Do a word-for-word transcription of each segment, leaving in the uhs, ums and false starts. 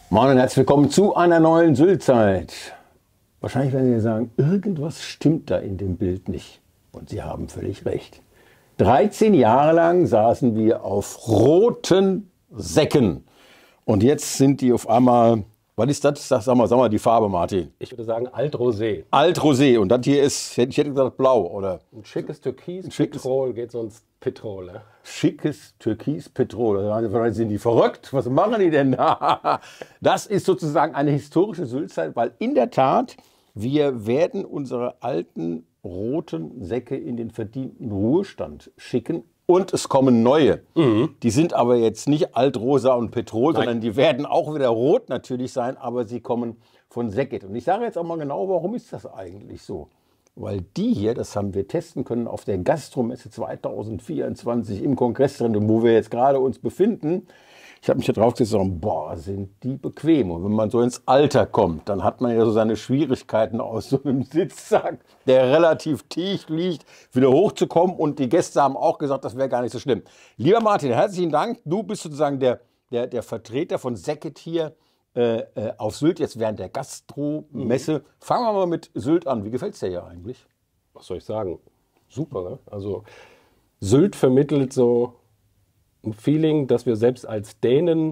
Moin und herzlich willkommen zu einer neuen Sylt-Zeit. Wahrscheinlich werden Sie sagen, irgendwas stimmt da in dem Bild nicht. Und Sie haben völlig recht. dreizehn Jahre lang saßen wir auf roten Säcken. Und jetzt sind die auf einmal, was ist das? Sag mal, sag mal die Farbe, Martin. Ich würde sagen Altrosé. Altrosé. Und das hier ist, ich hätte gesagt blau, oder? Ein schickes Türkis, Ein schickes- Petrol geht sonst Petrol. Ne? Schickes Türkis-Petrol. Vielleicht sind die verrückt. Was machen die denn da? Das ist sozusagen eine historische Sylt-Zeit, weil in der Tat, wir werden unsere alten roten Säcke in den verdienten Ruhestand schicken. Und es kommen neue. Mhm. Die sind aber jetzt nicht altrosa und Petrol, Nein. sondern die werden auch wieder rot natürlich sein, aber sie kommen von Säcket. Und ich sage jetzt auch mal genau, warum ist das eigentlich so? Weil die hier, das haben wir testen können auf der Gastromesse zweitausendvierundzwanzig im Kongressgelände, wo wir jetzt gerade uns befinden. Ich habe mich da drauf gesetzt und gesagt, boah, sind die bequem. Und wenn man so ins Alter kommt, dann hat man ja so seine Schwierigkeiten aus so einem Sitzsack, der relativ tief liegt, wieder hochzukommen. Und die Gäste haben auch gesagt, das wäre gar nicht so schlimm. Lieber Martin, herzlichen Dank. Du bist sozusagen der, der, der Vertreter von Säcket hier äh, äh, auf Sylt, jetzt während der Gastromesse. Fangen wir mal mit Sylt an. Wie gefällt es dir hier eigentlich? Was soll ich sagen? Super, ne? Also Sylt vermittelt so ein Feeling, das wir selbst als Dänen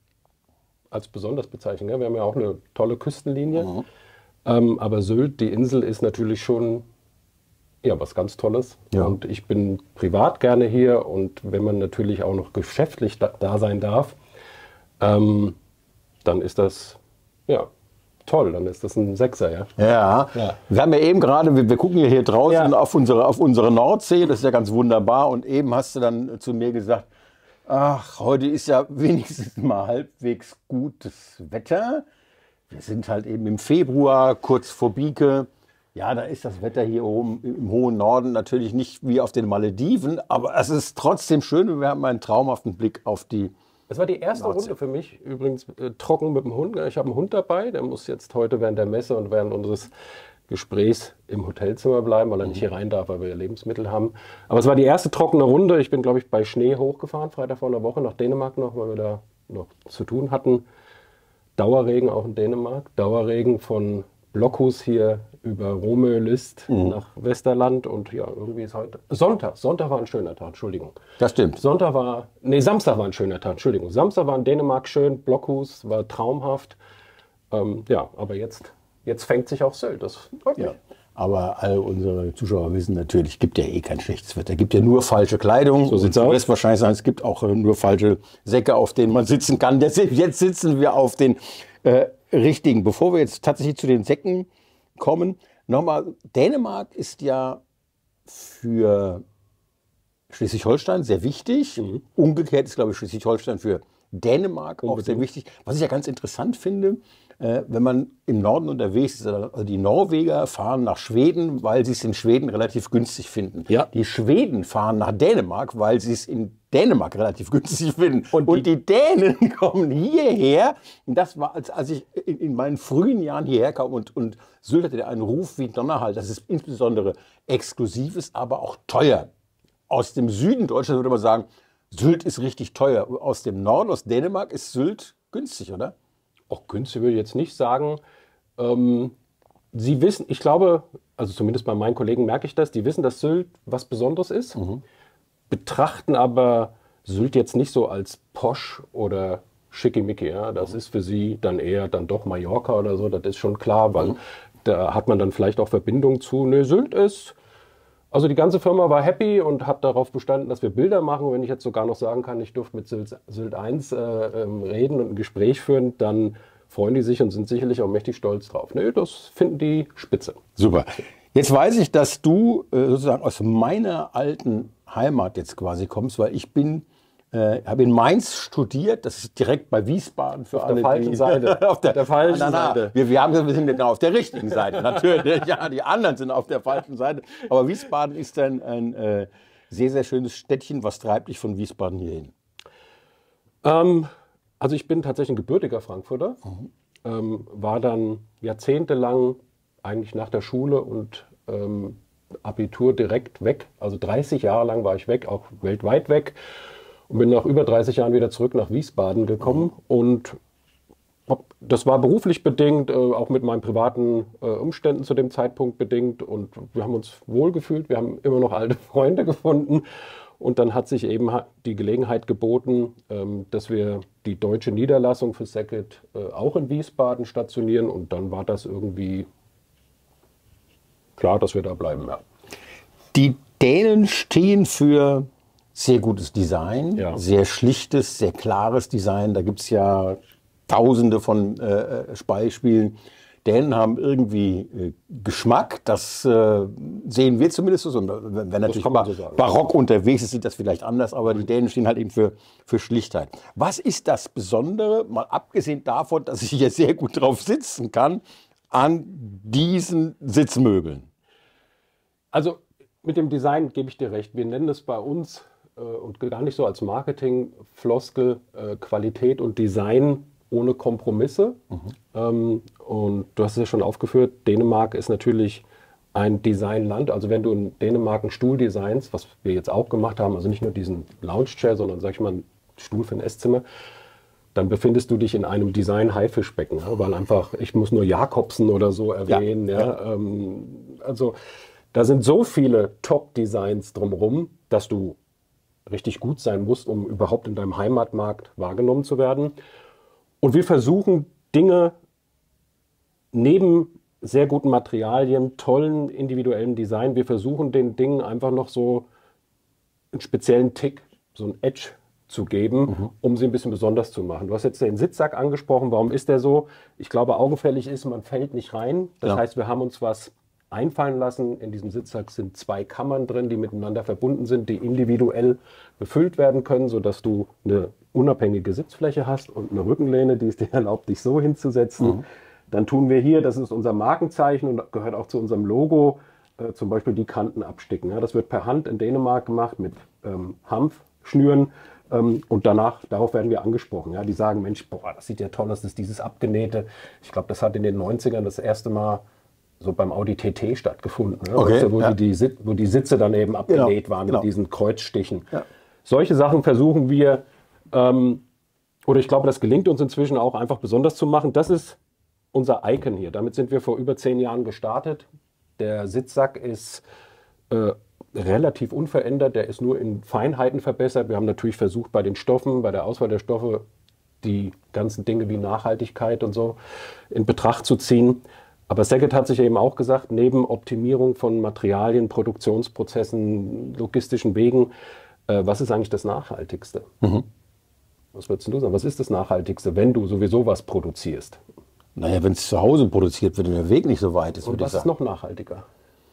als besonders bezeichnen. Ne? Wir haben ja auch eine tolle Küstenlinie. Mhm. Ähm, aber Sylt, die Insel, ist natürlich schon ja, was ganz Tolles. Ja. Und ich bin privat gerne hier. Und wenn man natürlich auch noch geschäftlich da, da sein darf, ähm, dann ist das ja toll. Dann ist das ein Sechser, ja. Ja, Ja. wir haben ja eben gerade, wir, wir gucken ja hier draußen Ja. auf, unsere, auf unsere Nordsee, das ist ja ganz wunderbar. Und eben hast du dann zu mir gesagt, ach, heute ist ja wenigstens mal halbwegs gutes Wetter. Wir sind halt eben im Februar, kurz vor Bieke. Ja, da ist das Wetter hier oben im hohen Norden natürlich nicht wie auf den Malediven, aber es ist trotzdem schön und wir haben einen traumhaften Blick auf die. Das war die erste Nordsee. Runde für mich, übrigens äh, trocken mit dem Hund. Ich habe einen Hund dabei, der muss jetzt heute während der Messe und während unseres Gesprächs im Hotelzimmer bleiben, weil er nicht hier rein darf, weil wir ja Lebensmittel haben. Aber es war die erste trockene Runde. Ich bin, glaube ich, bei Schnee hochgefahren, Freitag vor einer Woche nach Dänemark noch, weil wir da noch zu tun hatten. Dauerregen auch in Dänemark. Dauerregen von Blockhus hier über Romö, List nach Westerland. Und ja, irgendwie ist heute Sonntag. Sonntag war ein schöner Tag, Entschuldigung. Das stimmt. Sonntag war, nee, Samstag war ein schöner Tag, Entschuldigung. Samstag war in Dänemark schön, Blockhus war traumhaft. Ähm, ja, aber jetzt, jetzt fängt sich auch Sylt, das freut mich. Ja. Aber all unsere Zuschauer wissen natürlich, es gibt ja eh kein schlechtes Wetter. Es gibt ja nur falsche Kleidung. So sieht's und aus. Es wird wahrscheinlich sein, es gibt auch äh, nur falsche Säcke, auf denen man sitzen kann. Jetzt, jetzt sitzen wir auf den äh, richtigen. Bevor wir jetzt tatsächlich zu den Säcken kommen, nochmal, Dänemark ist ja für Schleswig-Holstein sehr wichtig. Mhm. Umgekehrt ist, glaube ich, Schleswig-Holstein für Dänemark auch sehr Unbedingt. wichtig. Was ich ja ganz interessant finde, äh, wenn man im Norden unterwegs ist, also die Norweger fahren nach Schweden, weil sie es in Schweden relativ günstig finden. Ja. Die Schweden fahren nach Dänemark, weil sie es in Dänemark relativ günstig finden. Und, Und die, Dänen kommen hierher. Und das war, als, als ich in, in meinen frühen Jahren hierher kam und, und Sylt hatte einen Ruf wie Donnerhall. Das ist insbesondere exklusiv, ist aber auch teuer. Aus dem Süden Deutschlands würde man sagen, Sylt ist richtig teuer. Aus dem Norden, aus Dänemark, ist Sylt günstig, oder? Auch günstig würde ich jetzt nicht sagen. Ähm, Sie wissen, ich glaube, also zumindest bei meinen Kollegen merke ich das, die wissen, dass Sylt was Besonderes ist, betrachten aber Sylt jetzt nicht so als posch oder schickimicki. Ja? Das ist für sie dann eher dann doch Mallorca oder so, das ist schon klar, weil da hat man dann vielleicht auch Verbindung zu. Ne, Sylt ist, also die ganze Firma war happy und hat darauf bestanden, dass wir Bilder machen. Wenn ich jetzt sogar noch sagen kann, ich durfte mit Sylt, Sylt eins äh, ähm, reden und ein Gespräch führen, dann freuen die sich und sind sicherlich auch mächtig stolz drauf. Nee, das finden die spitze. Super. Jetzt weiß ich, dass du äh, sozusagen aus meiner alten Heimat jetzt quasi kommst, weil ich bin, äh, habe in Mainz studiert, das ist direkt bei Wiesbaden für Auf alle, der falschen die, Seite. auf der, der falschen na, na, Seite. Wir, wir, haben, wir sind genau auf der richtigen Seite, natürlich. Ja, die anderen sind auf der falschen Seite. Aber Wiesbaden ist ein, ein äh, sehr, sehr schönes Städtchen. Was treibt dich von Wiesbaden hierhin? Ähm, also ich bin tatsächlich ein gebürtiger Frankfurter, ähm, war dann jahrzehntelang eigentlich nach der Schule und ähm, Abitur direkt weg. Also dreißig Jahre lang war ich weg, auch weltweit weg. Und bin nach über dreißig Jahren wieder zurück nach Wiesbaden gekommen und Das war beruflich bedingt, äh, auch mit meinen privaten äh, Umständen zu dem Zeitpunkt bedingt. Und wir haben uns wohlgefühlt. Wir haben immer noch alte Freunde gefunden. Und dann hat sich eben die Gelegenheit geboten, ähm, dass wir die deutsche Niederlassung für Sackett äh, auch in Wiesbaden stationieren. Und dann war das irgendwie klar, dass wir da bleiben. Ja. Die Dänen stehen für sehr gutes Design, Ja. sehr schlichtes, sehr klares Design. Da gibt es ja tausende von äh, Beispielen. Dänen haben irgendwie äh, Geschmack, das äh, sehen wir zumindest so. Und wenn natürlich kann man so sagen. barock unterwegs ist, sieht das vielleicht anders, aber die Dänen stehen halt eben für, für Schlichtheit. Was ist das Besondere, mal abgesehen davon, dass ich hier sehr gut drauf sitzen kann, an diesen Sitzmöbeln? Also mit dem Design gebe ich dir recht. Wir nennen es bei uns äh, und gar nicht so als Marketing-Floskel äh, Qualität und Design ohne Kompromisse. Mhm. Ähm, und du hast es ja schon aufgeführt, Dänemark ist natürlich ein Designland. Also wenn du in Dänemark einen Stuhl designst, was wir jetzt auch gemacht haben, also nicht nur diesen Lounge-Chair, sondern sag ich mal einen Stuhl für ein Esszimmer, dann befindest du dich in einem Design-Haifischbecken. Ja, weil einfach, ich muss nur Jakobsen oder so erwähnen. Ja, ja. Ähm, also da sind so viele Top-Designs drumherum, dass du richtig gut sein musst, um überhaupt in deinem Heimatmarkt wahrgenommen zu werden. Und wir versuchen Dinge neben sehr guten Materialien, tollen individuellen Design, wir versuchen den Dingen einfach noch so einen speziellen Tick, so einen Edge zu geben, mhm. um sie ein bisschen besonders zu machen. Du hast jetzt den Sitzsack angesprochen. Warum ist der so? Ich glaube, augenfällig ist, man fällt nicht rein. Das ja. heißt, wir haben uns was einfallen lassen. In diesem Sitzsack sind zwei Kammern drin, die miteinander verbunden sind, die individuell befüllt werden können, sodass du eine unabhängige Sitzfläche hast und eine Rückenlehne, die es dir erlaubt, dich so hinzusetzen. Mhm. Dann tun wir hier, das ist unser Markenzeichen und gehört auch zu unserem Logo, äh, zum Beispiel die Kanten absticken. Ja, das wird per Hand in Dänemark gemacht mit ähm, Hanfschnüren ähm, und danach, darauf werden wir angesprochen. Ja, die sagen, Mensch, boah, das sieht ja toll aus, das ist dieses Abgenähte. Ich glaube, das hat in den neunzigern das erste Mal so beim Audi T T stattgefunden, ne? Okay, weißt du, wo, ja. die, die, wo die Sitze dann eben abgenäht genau, waren genau. mit diesen Kreuzstichen. Ja. Solche Sachen versuchen wir, ähm, oder ich glaube, das gelingt uns inzwischen auch einfach besonders zu machen. Das ist unser Icon hier. Damit sind wir vor über zehn Jahren gestartet. Der Sitzsack ist äh, relativ unverändert, der ist nur in Feinheiten verbessert. Wir haben natürlich versucht, bei den Stoffen, bei der Auswahl der Stoffe, die ganzen Dinge wie Nachhaltigkeit und so in Betracht zu ziehen. Aber Sackett hat sich eben auch gesagt, neben Optimierung von Materialien, Produktionsprozessen, logistischen Wegen, äh, was ist eigentlich das Nachhaltigste? Mhm. Was würdest du sagen? Was ist das Nachhaltigste, wenn du sowieso was produzierst? Naja, wenn es zu Hause produziert wird und der Weg nicht so weit ist, und würde ich was sagen. ist noch nachhaltiger?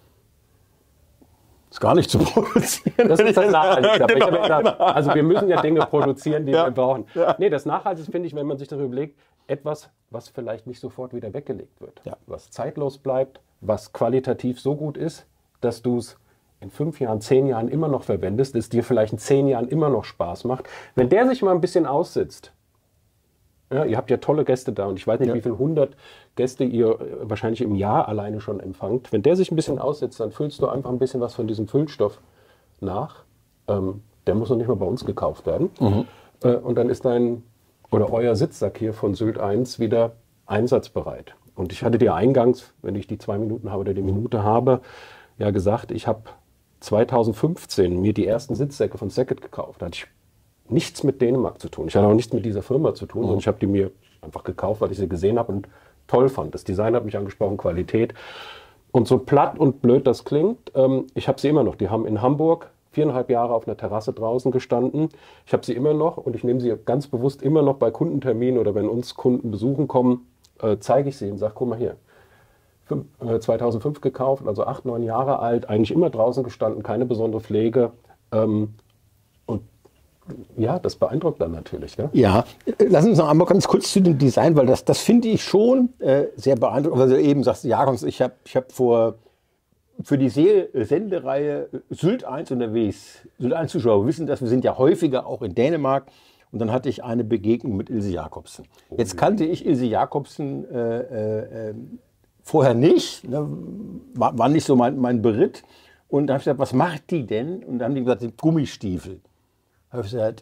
Ist gar nicht zu produzieren. Das ist das Nachhaltigste. genau, ich gesagt, genau. Also wir müssen ja Dinge produzieren, die ja. wir brauchen. Ja. Nee, das Nachhaltigste finde ich, wenn man sich darüber überlegt, etwas, was vielleicht nicht sofort wieder weggelegt wird. Ja. Was zeitlos bleibt, was qualitativ so gut ist, dass du es in fünf Jahren, zehn Jahren immer noch verwendest, es dir vielleicht in zehn Jahren immer noch Spaß macht. Wenn der sich mal ein bisschen aussitzt, ja, ihr habt ja tolle Gäste da und ich weiß nicht, ja. wie viele hundert Gäste ihr wahrscheinlich im Jahr alleine schon empfangt. Wenn der sich ein bisschen aussitzt, dann füllst du einfach ein bisschen was von diesem Füllstoff nach. Ähm, der muss noch nicht mal bei uns gekauft werden. Mhm. Äh, und dann ist dein oder euer Sitzsack hier von Sylt eins wieder einsatzbereit. Und ich hatte dir eingangs, wenn ich die zwei Minuten habe oder die Minute habe, ja gesagt, ich habe zweitausendfünfzehn mir die ersten Sitzsäcke von Sackett gekauft. Da hatte ich nichts mit Dänemark zu tun. Ich hatte auch nichts mit dieser Firma zu tun, mhm. sondern ich habe die mir einfach gekauft, weil ich sie gesehen habe und toll fand. Das Design hat mich angesprochen, Qualität. Und so platt und blöd das klingt, ähm, ich habe sie immer noch. Die haben in Hamburg viereinhalb Jahre auf einer Terrasse draußen gestanden. Ich habe sie immer noch und ich nehme sie ganz bewusst immer noch bei Kundenterminen oder wenn uns Kunden besuchen kommen, äh, zeige ich sie und sage, guck mal hier, Fünf, äh, zweitausendfünf gekauft, also acht, neun Jahre alt, eigentlich immer draußen gestanden, keine besondere Pflege. Ähm, und ja, das beeindruckt dann natürlich. Ja, ja. Lass uns noch einmal ganz kurz zu dem Design, weil das, das finde ich schon äh, sehr beeindruckend. Also eben sagst du, ja, ich habe ich hab vor für die Se Sendereihe Sylt eins unterwegs. Sylt eins Zuschauer wissen das, wir sind ja häufiger auch in Dänemark. Und dann hatte ich eine Begegnung mit Ilse Jacobsen. Oh, Jetzt kannte ich Ilse Jacobsen äh, äh, vorher nicht, ne? war, war nicht so mein, mein Beritt. Und da habe ich gesagt, was macht die denn? Und dann haben die gesagt, Gummistiefel. Da habe ich gesagt,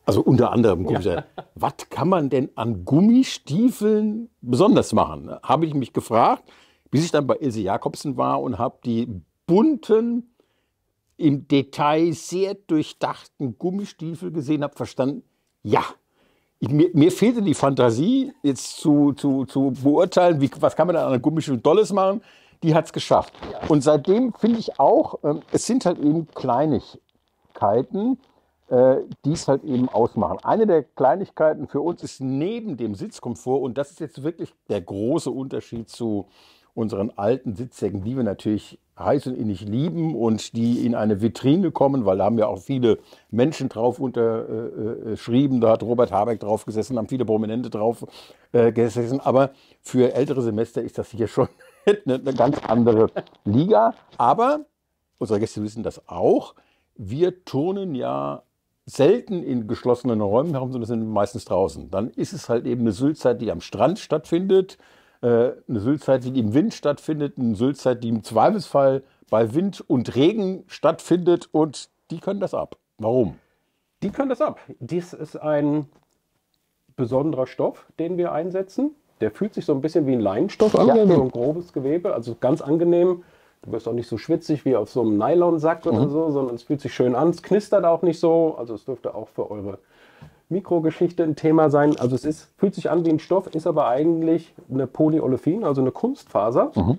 Also unter anderem, ja. Was kann man denn an Gummistiefeln besonders machen? Habe ich mich gefragt, bis ich dann bei Ilse Jacobsen war und habe die bunten, im Detail sehr durchdachten Gummistiefel gesehen, habe verstanden, ja, ich, mir, mir fehlte die Fantasie, jetzt zu, zu, zu beurteilen, wie, was kann man da an einem Gummistiefel Tolles machen. Die hat es geschafft. Und seitdem finde ich auch, ähm, es sind halt eben Kleinigkeiten, die es halt eben ausmachen. Eine der Kleinigkeiten für uns ist neben dem Sitzkomfort, und das ist jetzt wirklich der große Unterschied zu unseren alten Sitzsäcken, die wir natürlich heiß und innig lieben und die in eine Vitrine kommen, weil da haben ja auch viele Menschen drauf unterschrieben, da hat Robert Habeck drauf gesessen, haben viele Prominente drauf äh, gesessen, aber für ältere Semester ist das hier schon eine, eine ganz andere Liga. Aber unsere Gäste wissen das auch, wir turnen ja selten in geschlossenen Räumen herum, sondern sind meistens draußen. Dann ist es halt eben eine Syltzeit, die am Strand stattfindet, äh, eine Syltzeit, die im Wind stattfindet, eine Syltzeit, die im Zweifelsfall bei Wind und Regen stattfindet, und die können das ab. Warum? Die können das ab. Dies ist ein besonderer Stoff, den wir einsetzen. Der fühlt sich so ein bisschen wie ein Leinstoff an, ja, so ein grobes Gewebe, also ganz angenehm. Du wirst auch nicht so schwitzig wie auf so einem Nylonsack oder mhm. so, sondern es fühlt sich schön an. Es knistert auch nicht so. Also es dürfte auch für eure Mikrogeschichte ein Thema sein. Also es ist, fühlt sich an wie ein Stoff, ist aber eigentlich eine Polyolefin, also eine Kunstfaser. Mhm.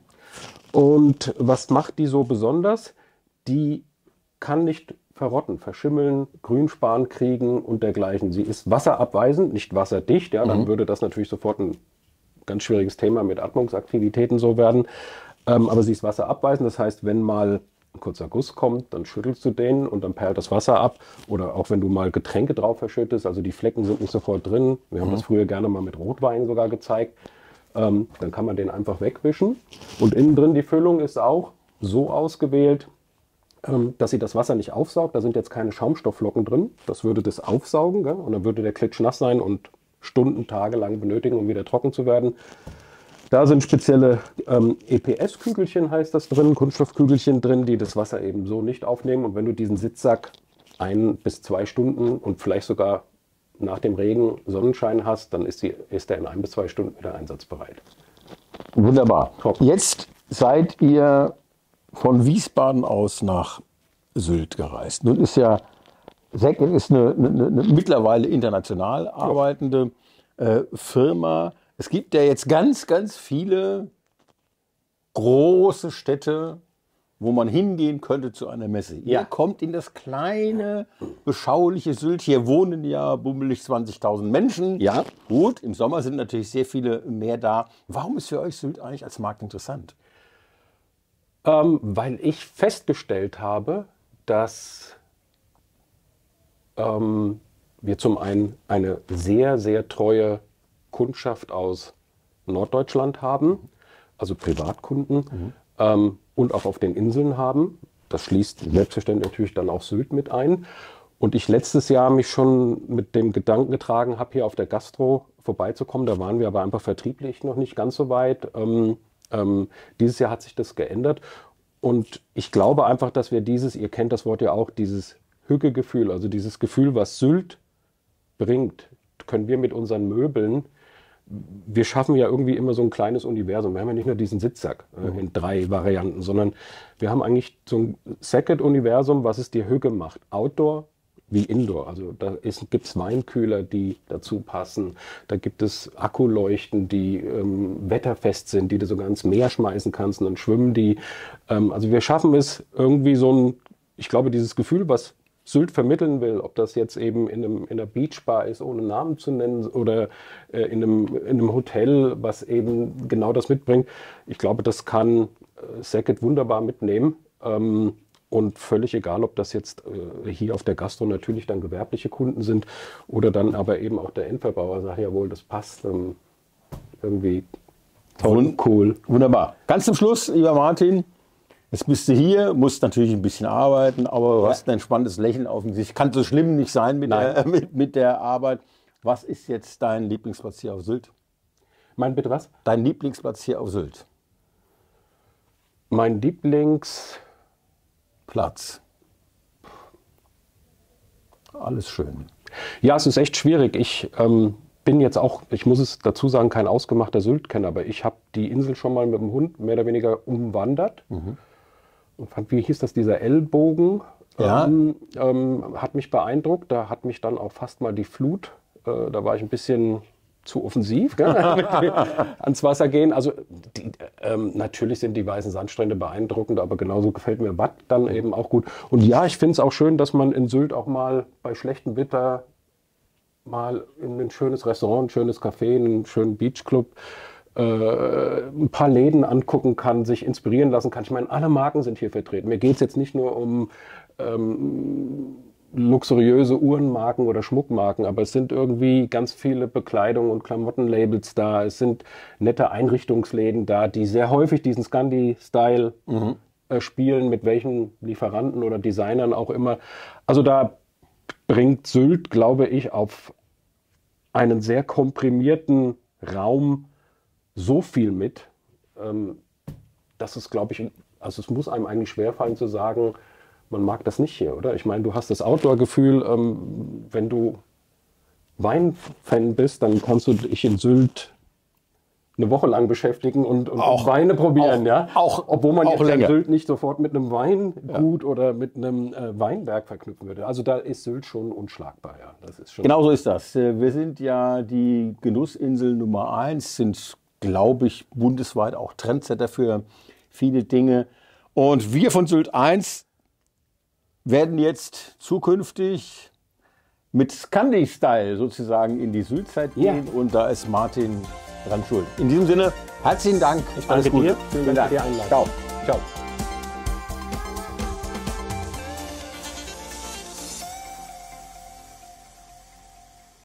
Und was macht die so besonders? Die kann nicht verrotten, verschimmeln, Grünspan kriegen und dergleichen. Sie ist wasserabweisend, nicht wasserdicht. Ja, dann mhm. würde das natürlich sofort ein ganz schwieriges Thema mit Atmungsaktivitäten so werden. Ähm, aber sie ist wasserabweisend, das heißt, wenn mal ein kurzer Guss kommt, dann schüttelst du den und dann perlt das Wasser ab. Oder auch wenn du mal Getränke drauf verschüttest, also die Flecken sind nicht sofort drin. Wir haben mhm. das früher gerne mal mit Rotwein sogar gezeigt. Ähm, dann kann man den einfach wegwischen. Und innen drin die Füllung ist auch so ausgewählt, ähm, dass sie das Wasser nicht aufsaugt. Da sind jetzt keine Schaumstoffflocken drin. Das würde das aufsaugen, gell? Und dann würde der klitschnass sein und Stunden, Tage lang benötigen, um wieder trocken zu werden. Da sind spezielle ähm, E P S-Kügelchen, heißt das drin, Kunststoffkügelchen drin, die das Wasser eben so nicht aufnehmen. Und wenn du diesen Sitzsack ein bis zwei Stunden und vielleicht sogar nach dem Regen Sonnenschein hast, dann ist, die, ist der in ein bis zwei Stunden wieder einsatzbereit. Wunderbar. Top. Jetzt seid ihr von Wiesbaden aus nach Sylt gereist. Nun ist ja Szeged ist eine, eine, eine mittlerweile international arbeitende äh, Firma. Es gibt ja jetzt ganz, ganz viele große Städte, wo man hingehen könnte zu einer Messe. Ja. Ihr kommt in das kleine, beschauliche Sylt. Hier wohnen ja bummelig zwanzigtausend Menschen. Ja. Gut, im Sommer sind natürlich sehr viele mehr da. Warum ist für euch Sylt eigentlich als Markt interessant? Ähm, weil ich festgestellt habe, dass ähm, wir zum einen eine sehr, sehr treue Kundschaft aus Norddeutschland haben, also Privatkunden, mhm. ähm, und auch auf den Inseln haben. Das schließt selbstverständlich natürlich dann auch Sylt mit ein. Und ich letztes Jahr mich schon mit dem Gedanken getragen habe, hier auf der Gastro vorbeizukommen. Da waren wir aber einfach vertrieblich noch nicht ganz so weit. Ähm, ähm, dieses Jahr hat sich das geändert. Und ich glaube einfach, dass wir dieses, ihr kennt das Wort ja auch, dieses Hüggegefühl, also dieses Gefühl, was Sylt bringt, können wir mit unseren Möbeln. Wir schaffen ja irgendwie immer so ein kleines Universum. Wir haben ja nicht nur diesen Sitzsack äh, mhm. in drei Varianten, sondern wir haben eigentlich so ein Szeged-Universum, was es dir Hügge macht. Outdoor wie Indoor. Also da gibt es Weinkühler, die dazu passen. Da gibt es Akkuleuchten, die ähm, wetterfest sind, die du sogar ins Meer schmeißen kannst und dann schwimmen die. Ähm, also wir schaffen es irgendwie so ein, ich glaube, dieses Gefühl, was Sylt vermitteln will, ob das jetzt eben in, einem, in einer Beachbar ist, ohne Namen zu nennen, oder äh, in, einem, in einem Hotel, was eben genau das mitbringt. Ich glaube, das kann äh, Szeged wunderbar mitnehmen. Ähm, und völlig egal, ob das jetzt äh, hier auf der Gastro natürlich dann gewerbliche Kunden sind oder dann aber eben auch der Endverbraucher sagt, jawohl, das passt. Ähm, irgendwie toll, cool. Wunderbar. Ganz zum Schluss, lieber Martin, jetzt bist du hier, musst natürlich ein bisschen arbeiten, aber du ja. hast ein entspanntes Lächeln auf dem Gesicht. Kann so schlimm nicht sein mit der, mit, mit der Arbeit. Was ist jetzt dein Lieblingsplatz hier auf Sylt? Mein bitte was? Dein Lieblingsplatz hier auf Sylt? Mein Lieblingsplatz. Alles schön. Ja, es ist echt schwierig. Ich ähm, bin jetzt auch, ich muss es dazu sagen, kein ausgemachter Sylt-Kenner, aber ich habe die Insel schon mal mit dem Hund mehr oder weniger umwandert. Mhm. Und fand, wie hieß das, dieser Ellbogen, ja. ähm, ähm, hat mich beeindruckt. Da hat mich dann auch fast mal die Flut, äh, da war ich ein bisschen zu offensiv, gell, ans Wasser gehen. Also die, ähm, natürlich sind die weißen Sandstrände beeindruckend, aber genauso gefällt mir Watt dann eben auch gut. Und ja, ich finde es auch schön, dass man in Sylt auch mal bei schlechtem Wetter mal in ein schönes Restaurant, ein schönes Café, einen schönen Beachclub, äh, ein paar Läden angucken kann, sich inspirieren lassen kann. Ich meine, alle Marken sind hier vertreten. Mir geht es jetzt nicht nur um ähm, luxuriöse Uhrenmarken oder Schmuckmarken, aber es sind irgendwie ganz viele Bekleidung- und Klamottenlabels da. Es sind nette Einrichtungsläden da, die sehr häufig diesen Scandi-Style mhm. äh, spielen, mit welchen Lieferanten oder Designern auch immer. Also da bringt Sylt, glaube ich, auf einen sehr komprimierten Raum so viel mit, ähm, dass es, glaube ich, also es muss einem eigentlich schwerfallen zu sagen, man mag das nicht hier, oder? Ich meine, du hast das Outdoor-Gefühl, ähm, wenn du Weinfan bist, dann kannst du dich in Sylt eine Woche lang beschäftigen und, und auch, Weine probieren, auch, ja? Auch, Obwohl man auch jetzt länger. Sylt nicht sofort mit einem Weingut ja. oder mit einem äh, Weinberg verknüpfen würde. Also da ist Sylt schon unschlagbar, ja. Das ist schon genau so ist das. Wir sind ja die Genussinsel Nummer eins, sind, glaube ich, bundesweit auch Trendsetter für viele Dinge. Und wir von Sylt eins werden jetzt zukünftig mit Scandi-Style sozusagen in die Syltzeit gehen. Ja. Und da ist Martin dran schuld. In diesem Sinne, herzlichen Dank. Ich danke dir. Vielen Dank. Ciao. Ciao.